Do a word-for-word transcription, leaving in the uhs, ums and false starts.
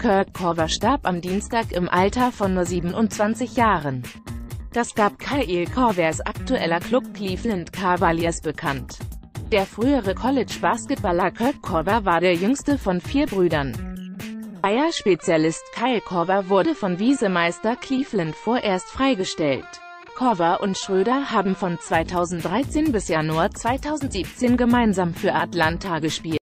Kurt Korver starb am Dienstag im Alter von nur siebenundzwanzig Jahren. Das gab Kyle Korvers aktueller Klub Cleveland Cavaliers bekannt. Der frühere College-Basketballer Kurt Korver war der jüngste von vier Brüdern. Bayer-Spezialist Kyle Korver wurde von Visemeister Cleveland vorerst freigestellt. Korver und Schröder haben von zweitausenddreizehn bis Januar zweitausendsiebzehn gemeinsam für Atlanta gespielt.